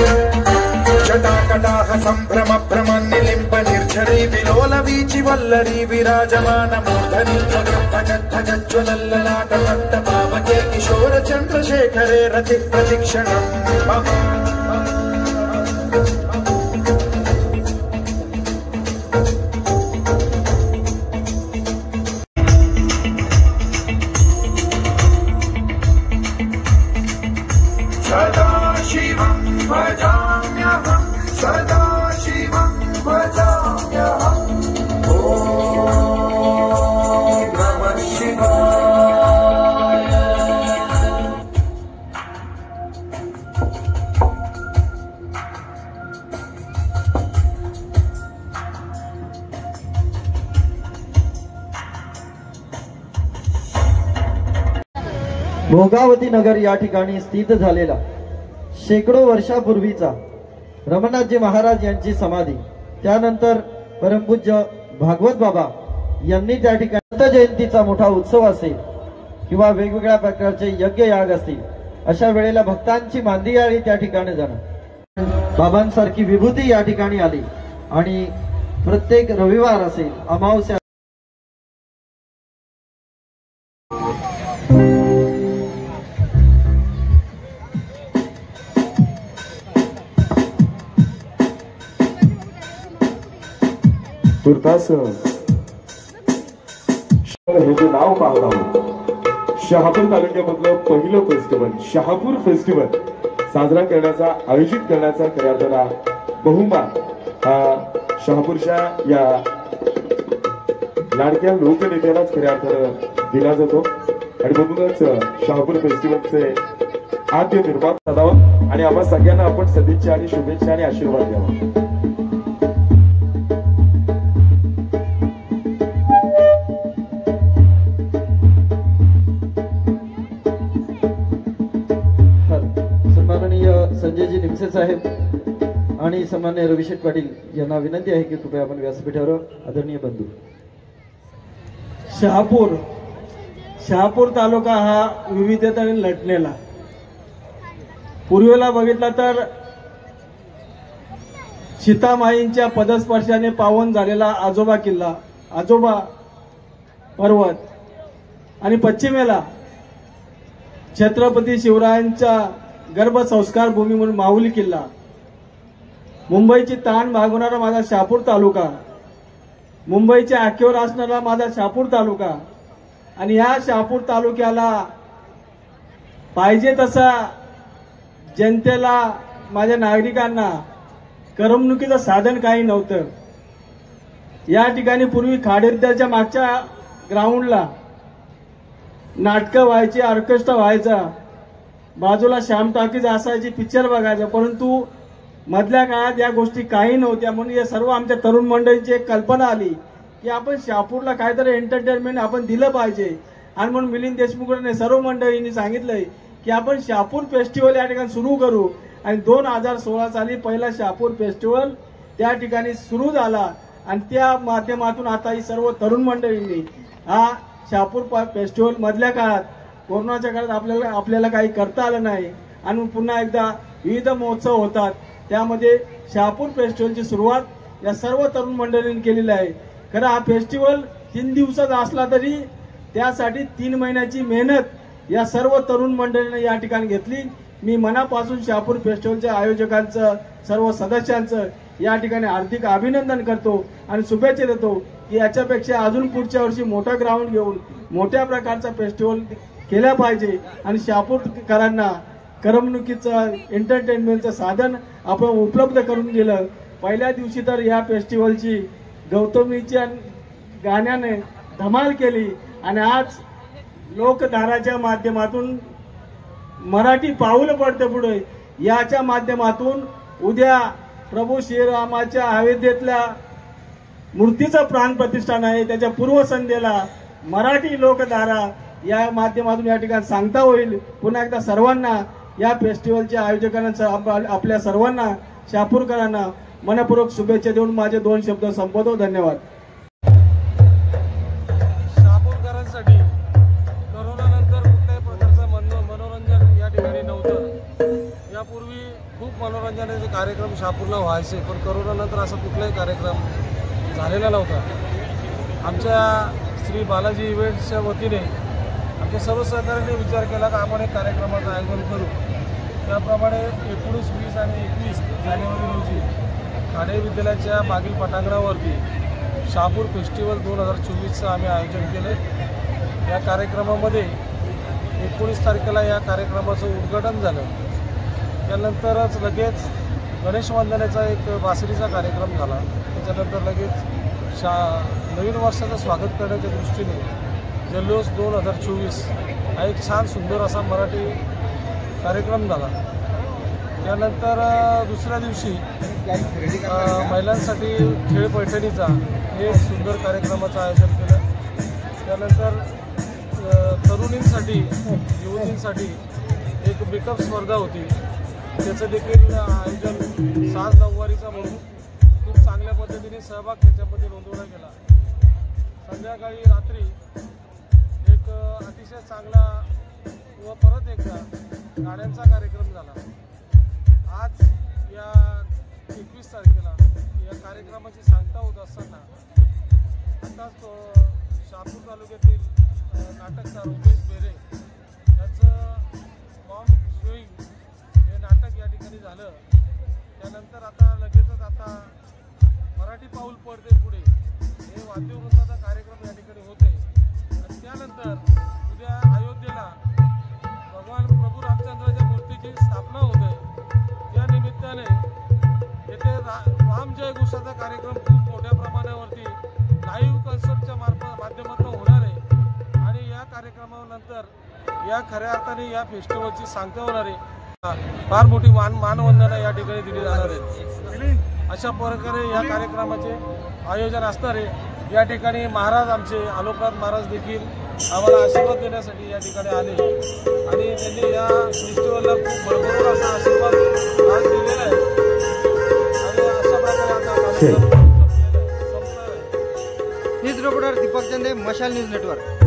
जटाकटाह संभ्रम भ्रमन् निलिम्ब निर्झरी विलोल वीचि वल्लरी विराजमान मूर्धनि भगज्ज्वलल्ललाट भक्त पावके किशोर चन्द्रशेखरे रति प्रतिक्षणम् सदा शिवं भजाम्यहं सदा शिवं भजाम्यहम् ॐ नमः शिवाय। भोगावती नगर या ठिकाणी स्थित झालेला शेकडो वर्षापूर्वीचा रमनाथजी महाराज यांची समाधी, त्यानंतर परमपूज्य भागवत बाबा यांनी त्या ठिकाणी दत्त जयंतीचा मोठा उत्सव असेल किंवा वेगवेगळ्या प्रकारचे यज्ञ याग असतील, अशा वेळेला भक्तांची मांदियाळी त्या ठिकाणी जाणं, बाबांसारखी विभूती या ठिकाणी आली आणि प्रत्येक रविवार असेल, अमावस्या तुर्तास हे जे नाव पाहत आहोत, शहापूर तालुक्यामधलं पहिलं फेस्टिवल शहापूर फेस्टिवल साजरा करण्याचा आयोजित करण्याचा खऱ्या अर्थानं बहुमान हा शहापूरच्या या लाडक्या लोकनेत्यालाच खऱ्या अर्थानं दिला जातो आणि म्हणूनच शहापूर फेस्टिवलचे आद्य निर्माता साधावा आणि आम्हा सगळ्यांना आपण सदिच्छा आणि शुभेच्छा आणि आशीर्वाद द्यावा। संजयजी निमसे साहेब आणि सन्मान्य रविशेठ पाटील यांना विनंती आहे की कृपया आपण व्यासपीठावर आदरणीय बंधू। शहापूर तालुका हा विविधतेने लढलेला, पूर्वेला बघितला तर सीतामाईंच्या पदस्पर्शाने पावन झालेला आजोबा किल्ला, आजोबा पर्वत आणि पश्चिमेला छत्रपती शिवरायांच्या गर्भसंस्कार भूमी म्हणून माहुली किल्ला, मुंबईची ताण भागवणारा माझा शहापूर तालुका, मुंबईच्या आखेवर असणारा माझा शहापूर तालुका आणि या शहापूर तालुक्याला पाहिजे तसा जनतेला, माझ्या नागरिकांना करमणुकीचं साधन काही नव्हतं। या ठिकाणी पूर्वी खाडेद्याच्या मागच्या ग्राउंडला नाटकं व्हायची, ऑर्केस्ट्रा व्हायचा, बाजूला श्याम टॉकीज असायची, पिक्चर बघायचं, परंतु मधल्या काळात या गोष्टी काही नव्हत्या। म्हणून या सर्व आमच्या तरुण मंडळींची एक कल्पना आली की आपण शहापूरला काहीतरी एंटरटेनमेंट आपण दिलं पाहिजे आणि म्हणून मिलिंद देशमुखांनी सर्व मंडळींनी सांगितलंय की आपण शहापूर फेस्टिवल या ठिकाणी सुरू करू आणि 2016 साली पहिला शहापूर फेस्टिवल त्या ठिकाणी सुरू झाला आणि त्या माध्यमातून आता ही सर्व तरुण मंडळींनी हा शहापूर फेस्टिवल मधल्या काळात कोरोनाच्या काळात आपल्याला काही करता आलं नाही आणि पुन्हा एकदा विविध महोत्सव होतात, त्यामध्ये शहापूर फेस्टिवलची सुरुवात या सर्व तरुण मंडळींनी केलेली आहे। खरं हा फेस्टिवल 3 दिवसाचा असला तरी त्यासाठी 3 महिन्याची मेहनत या सर्व तरुण मंडळींनी या ठिकाणी घेतली। मी मनापासून शहापूर फेस्टिवलच्या आयोजकांचं, सर्व सदस्यांचं या ठिकाणी हार्दिक अभिनंदन करतो आणि शुभेच्छा देतो की याच्यापेक्षा अजून पुढच्या वर्षी मोठा ग्राउंड घेऊन मोठ्या प्रकारचा फेस्टिवल केला पाहिजे आणि शहापूरकरांना करमणुकीचं, एंटरटेनमेंटचं साधन आपण उपलब्ध करून दिलं। पहिल्या दिवशी तर या फेस्टिवलची गौतमीच्या गाण्याने धमाल केली आणि आज लोकधाराच्या माध्यमातून मराठी पाऊल पडते पुढे, याच्या माध्यमातून उद्या प्रभू श्रीरामाच्या अयोध्येतल्या मूर्तीचं प्राण प्रतिष्ठान आहे, त्याच्या पूर्वसंध्येला मराठी लोकधारा या माध्यमातून या ठिकाणी सांगता होईल। पुन्हा एकदा सर्वांना या फेस्टिवलच्या आयोजकांना, आपल्या सर्वांना शहापूरकरांना मनपूर्वक शुभेच्छा देऊन माझे 2 शब्द संपवतो। धन्यवाद। शहापूरकरांसाठी कोरोनानंतर कुठल्याही प्रकारचं मनोरंजन या ठिकाणी नव्हतं। यापूर्वी खूप मनोरंजनाचे कार्यक्रम शहापूरला व्हायचे, पण करोनानंतर असा कुठलाही कार्यक्रम झालेला नव्हता. आमच्या श्री बालाजी इव्हेंट्सच्या वतीने आमच्या सर्व सहकाऱ्यांनी विचार केला की आपण एक कार्यक्रमाचं आयोजन करू. त्याप्रमाणे 19, 20 आणि 21 जानेवारी रोजी खाडे विद्यालयाच्या मागील पटांगणावरती शहापूर फेस्टिवल 2024चं आम्ही आयोजन केलं. या कार्यक्रमामध्ये 19 तारखेला या कार्यक्रमाचं उद्घाटन झालं. त्यानंतरच लगेच गणेश वंदनेचा एक बासरीचा कार्यक्रम झाला. त्याच्यानंतर लगेच नवीन वर्षाचं स्वागत करण्याच्या दृष्टीने जल्लोष 2024 हा एक छान सुंदर असा मराठी कार्यक्रम झाला. त्यानंतर दुसऱ्या दिवशी महिलांसाठी खेळ पैठणीचा एक सुंदर कार्यक्रमाचं आयोजन केलं. त्यानंतर तरुणींसाठी युवतींसाठी एक मेकअप स्पर्धा होती, त्याचं देखील आयोजन साज नऊवारीचा म्हणून खूप चांगल्या पद्धतीने सहभाग त्याच्यामध्ये नोंदवला गेला. संध्याकाळी रात्री एक अतिशय चांगला व परत एकदा गाण्यांचा कार्यक्रम झाला. आज या 21 तारखेला या कार्यक्रमाची सांगता होत असताना आताच शहापूर तालुक्यातील नाटककार उमेश बेरे याचं मॉम शोईंग हे नाटक या ठिकाणी झालं. त्यानंतर आता लगेचच आता मराठी पाऊल पडते पुढे हे वाद्यवृंदाचा कार्यक्रम या ठिकाणी होते. आणि त्यानंतर उद्या अयोध्येला भगवान प्रभू रामचंद्राच्या मूर्तीची स्थापना होते. त्या निमित्ताने येथे राम जय घोषाचा कार्यक्रम खूप मोठ्या प्रमाणावरती लाईव्ह कन्सर्टच्या माध्यमातून होणार आहे. आणि या कार्यक्रमानंतर या खऱ्या अर्थाने या फेस्टिवलची सांगता होणार आहे. फार मोठी मानवंदना या ठिकाणी दिली जाणार आहे. अशा प्रकारे या कार्यक्रमाचे आयोजन असणार आहे. या ठिकाणी महाराज आमचे आलोकनाथ महाराज देखील आम्हाला आशीर्वाद देण्यासाठी या ठिकाणी आले आणि त्यांनी या फेस्टिवलला खूप भरभरून असा आशीर्वाद आज दिलेला आहे. आणि अशा प्रकारे आता कार्यक्रम संपणार आहे. न्यूज रिपोर्टर दीपक चंदे, मशाल न्यूज नेटवर्क.